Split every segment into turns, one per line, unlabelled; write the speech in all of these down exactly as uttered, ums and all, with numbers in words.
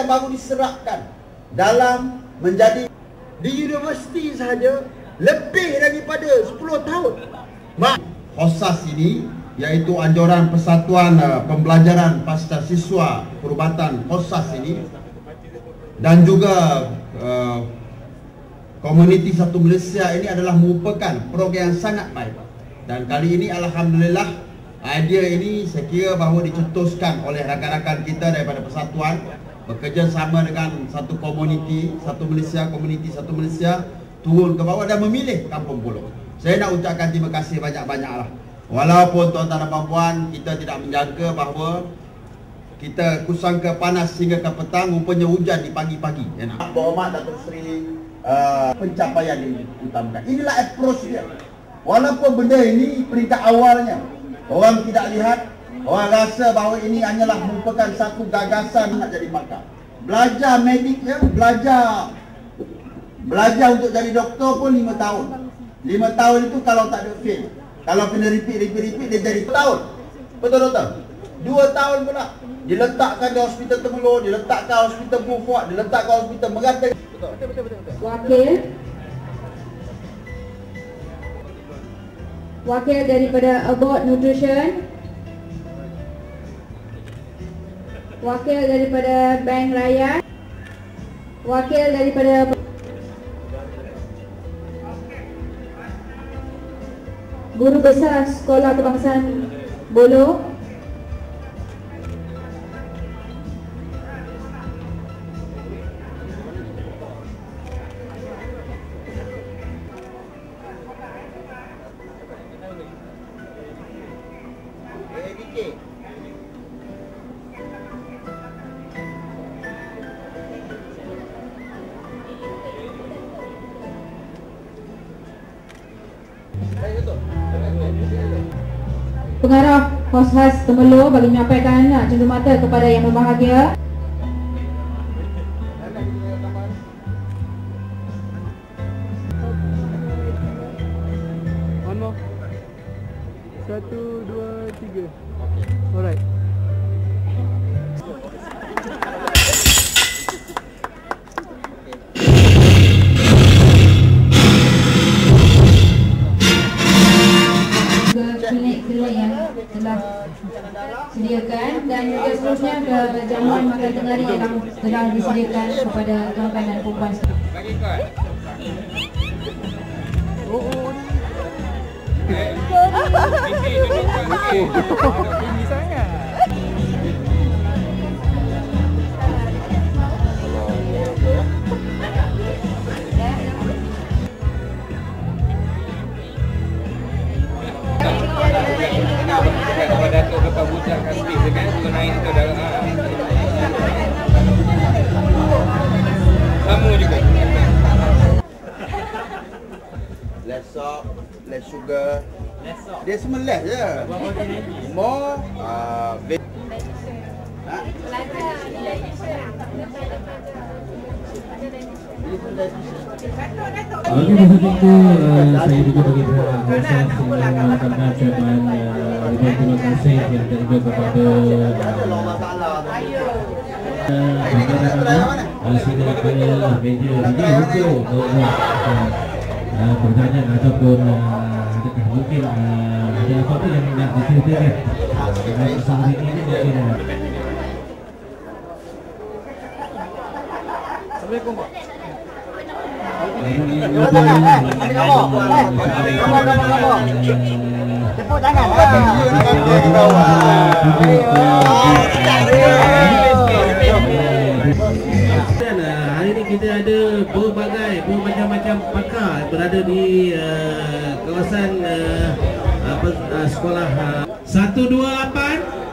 baru diserapkan dalam menjadi di universiti sahaja lebih daripada sepuluh tahun. Hosas ini iaitu anjuran Persatuan uh, Pembelajaran Pasca Siswa Perubatan Hosas ini, dan juga uh, Komuniti Satu Malaysia ini adalah merupakan program yang sangat baik. Dan kali ini alhamdulillah idea ini saya kira bahawa dicetuskan oleh rakan-rakan kita daripada persatuan bekerjasama dengan satu komuniti Satu Malaysia, Komuniti Satu Malaysia turun ke bawah dan memilih Kampung Pulau. Saya nak ucapkan terima kasih banyak-banyaklah. Walaupun tuan-tuan dan puan-puan, kita tidak menjangka bahawa kita kusangka panas hingga ke petang, rupanya hujan di pagi-pagi. Berhormat Datuk Seri, uh, pencapaian ini utamakan. Inilah approach dia. Walaupun benda ini peringkat awalnya orang tidak lihat, orang rasa bahawa ini hanyalah merupakan satu gagasan nak jadi pakar. Belajar medik ya, belajar belajar untuk jadi doktor pun lima tahun. Lima tahun itu kalau tak ada fail. Kalau kena repeat, repeat, repeat, dia jadi tahun. Betul doktor? Dua tahun pula. Diletakkan di hospital Temelur, diletakkan hospital Beaufort, diletakkan hospital Merata. Betul, betul, betul, betul.
Wakil Wakil daripada Abort Nutrition, Wakil daripada Bank Rakyat, Wakil daripada Guru Besar Sekolah Kebangsaan Bolo, Pengarah Hosas Temelur bagi menyampaikan cenderamata kepada yang berbahagia.
One more. Satu, dua, tiga. Alright.
Klinik-klinik yang telah sediakan, dan juga seterusnya ke jamuan makan tengah yang telah disediakan kepada tuan-tuan dan puan-puan.
Bagi kod.
Oh, oh.
Eh. Tinggi duduk kat
Tinggi sangat.
Kalau Datuk dapat bucakkan speed kan, kalau naik tu dah sama juga.
Less salt, less sugar. Dia semua less je. More uh, ha?
Okey, masa itu uh, saya juga bagi terima kasih kepada Chairman uh, terima kasih yang juga kepada sini kepada meja ini untuk bertanya ataupun adakah mungkin ada apa-apa yang nak diceritakan bersama ini mungkin.
Assalamualaikum Pak.
Tepuk tangan.
Hari ini kita ada berbagai bermacam-macam pakar berada di uh, kawasan uh, apa, uh, sekolah uh, satu dua lapan.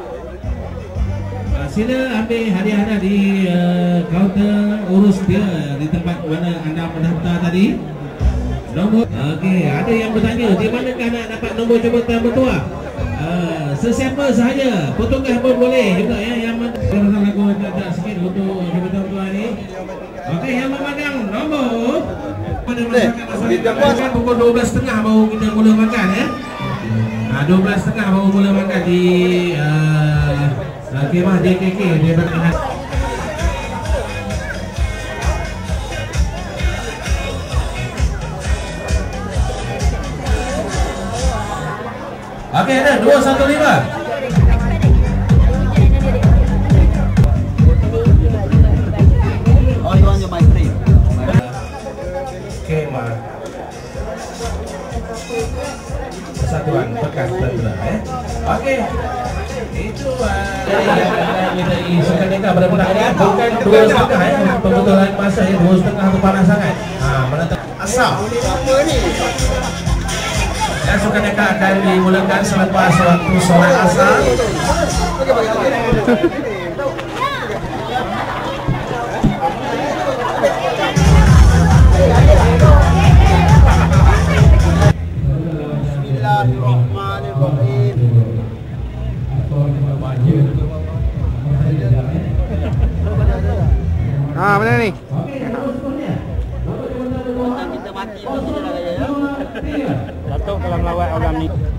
Uh, sila ambil hadiah anda di uh, kaunter urus dia di tempat mana anda mendaftar tadi. Nombor, okey, ada yang bertanya di manakah nak dapat nombor jabatan bertuah? Uh, sesiapa sahaja, petugas pun boleh juga ya, yang mana lagu tak sikit untuk jabatan bertuah ni. Okey, yang memegang nombor pada masyarakat asalkan pukul dua belas tiga puluh baru kita mula makan ya. Ah, dua belas tiga puluh baru mula makan di uh, kemah D K K di Bandar. Okey, ada dua satu lima.
Oh, you want your my stream.
Okey, Mak. Persatuan Bekas Tentera eh. Okey. Itu uh, dari Sukaneka pada bulan ini bukan dua setengah eh. Pembetulan masa ya dua setengah itu panas sangat. Ha, menentukan asal. Dan Sukaneka akan dimulakan selepas waktu solat asar.
Bismillahirrahmanirrahim.
Ah, mana ni?
Kita mati pun sudah lah ya.
Datuk kalau melawat orang ni.